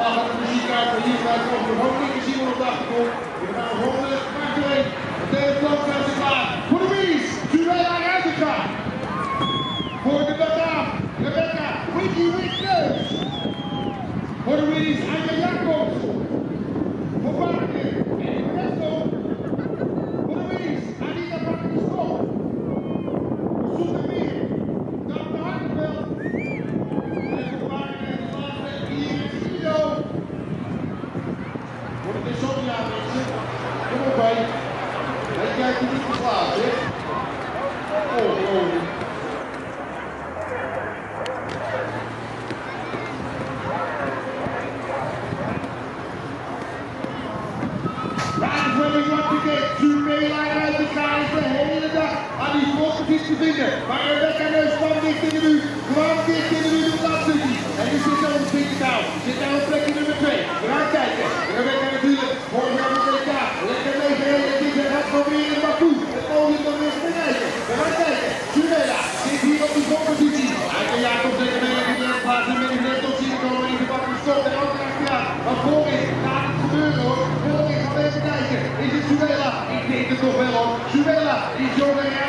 Normaal gaat de muziek uit, maar hier gaat het gewoon niet gezien worden op de achtergrond. We gaan gewoon maakt doorheen. De derde kant staat ze klaar. Voor de Wies, Juwela Ruitenga. Voor de Daan, Rebecca, Wiki Wickneus. Voor de Wies, Anja Jacobs. Voor Wagner en Resto. Voor de Wies, Anita Bakker-Stok. Voor Soetermeer, Daan de Hartenveld. En voor Wagner en de laatste, Iris Guido. Voor de Insomnia mensen, kom op bij. Hij kijkt er niet geslaagd, hè? Ongelooflijk. Juwela Ruitenga is de hele dag aan die voorgefiets te vinden. Maar Rebecca Neus kwam dicht in de buurt. Kwam dicht in de buurt op dat stukje. En die zit zo op de touw. Zit daar op plekje nummer 2. We gaan kijken. Rebecca natuurlijk. Vorig jaar op de WK. Lekker meegereden. Dit gaat proberen in Baku. Het podium dan weer te bereiken. We gaan kijken. Juwela zit hier op de voorpositie. Anja Jacobs lekker mee in de eerste plaats. En met die net tot zien komen in de bakken stop. En ook achteraan. Maar voorin gaat het gebeuren hoor. Voorin gaan we even kijken. Is het Juwela? Ik denk het toch wel hoor. Juwela, die is zo